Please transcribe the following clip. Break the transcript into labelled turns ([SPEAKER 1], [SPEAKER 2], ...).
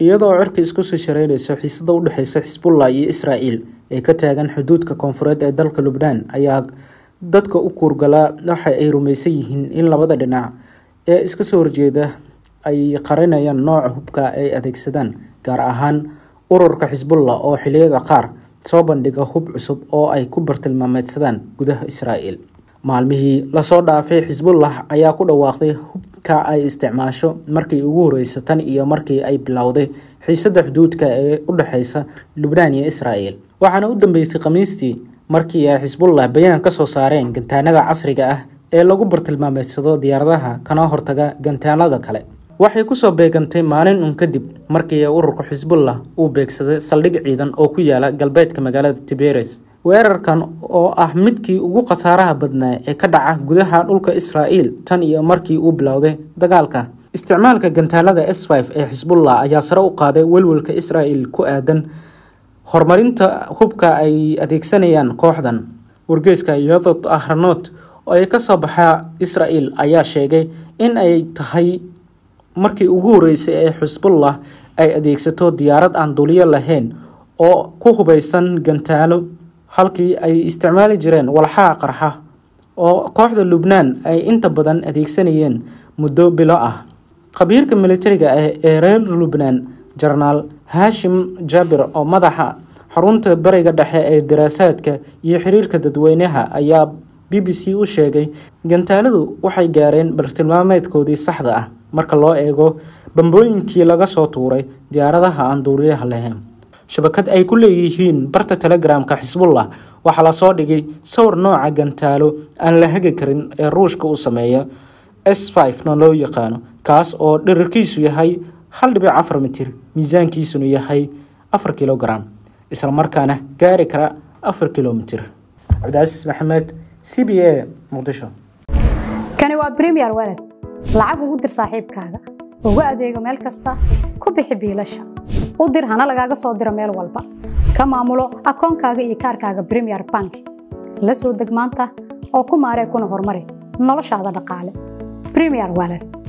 [SPEAKER 1] iyadoo cirka isku soo shareynaysa xiisada u dhaxaysa Xisbullah iyo Israa'iil ee ka taagan xuduudka koonfureed ee dalka Lubnaan ayaa dadka u kurgala waxa ay rumaysan yihiin in labada dhinac ee iska soo horjeeda ay qarinayaan nooc hubka ay adeegsadaan gaar ahaan ururka Xisbullah oo xilliyada qaar soo bandhiga hub cusub oo ay ku bartilmaameedsadaan gudaha Israa'iil. maalmihii la soo dhaafay Xisbullah ayaa ku dhawaaqday hubka ay isticmaasho markii ugu horeysay tan iyo markii ay bilowday xiisada xuduudka ee u dhaxaysa Lubnaan iyo Israa'iil. waxaana u dambeysay Khamiistii markii ay Xisbullah bayaan ka soo saareen gantaanada casriga ah ee lagu bartilmaameedsado diyaaradaha kana hortaga gantaanada kale. waxay ku soo beegantay maalin kadib markii ururka Xisbullah uu beegsaday saldhig ciidan oo ku yaala galbeedka magaalada Tiberias. weerarkan oo ah midkii ugu khasaaraha badnaa ee ka dhaca gudaha dhulka Israa'iil tan iyo markii uu bilowday dagaalka. isticmaalka gantaanada S5 ee Xisbullah ayaa sare u qaaday walwalka Israa'iil ku aadan horumarinta hubka ay adeegsanayaan kooxdan. wargeyska Yedot Ahronot oo ay ka soo baxay Israa'iil ayaa sheegay in ay tahay markii ugu horeysay ee Xisbullah ay adeegsato diyaarad aan duuliye lahayn oo ku hubeysan gantaalo halkii ay isticmaali jireen walxaha qarxa oo kooxda Lubnaan ay inta badan adeegsanayeen muddo bilo ah. khabiirka militariga ee reer Lubnaan General Hashim Jabir oo madaxa xarunta bariga dhexe ee daraasaadka iyo xiriirka dadweynaha ayaa BBC u sheegay gantaaladu waxay gaareen bartilmaameedkoodii saxda ah marka loo eego bambooyinkii laga soo tuuray diyaaradaha aan duuliyaha lahayn. shabakad ay ku leeyihiin barta Telegramka Xisbullah waxaa la soo dhigay sawir nooca gantaalo aan la hagi karin ee Ruushka uu sameeyo S5 loo yaqaano, kaas oo dhererkiisu yahay 1.4 mitir, miisaankiisuna yahay 4 kilogram, isla markaana gaari kara 4 kilomitir. Cabdicaziz Maxamed, CBA, Muqdisho.
[SPEAKER 2] kani waa Premier Wallet. lacag ugu dir saaxiibkaaga, ugu adeego meel kasta, ku bixi biilasha, u dir hana lagaaga soo diro meel walba, ka maamulo akoonkaaga iyo kaarkaaga Premier Bank. la soo deg maanta oo ku maaree kuna horumari noloshaada dhaqaale. Premier Wallet.